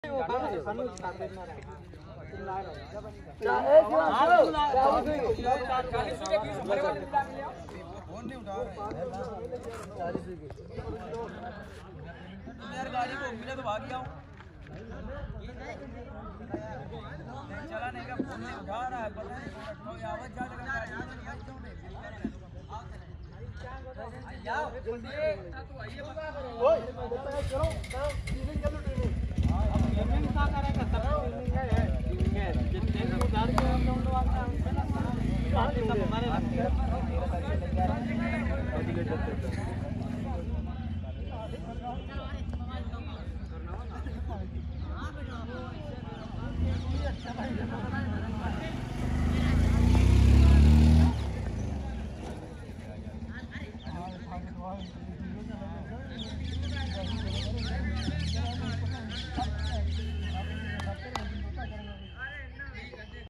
गाड़ी को मिला तो भाग जाओ। चला नहीं का फोन नहीं उठा रहा है, पता नहीं कोई आवाज जा रहा है। आओ जल्दी तू आइए बता ओए चलो ट्रेनिंग का करेगा सब ट्रेनिंग है जितने भी उधार के हम लोग आता है उनसे ना सब हमारे लगते हैं।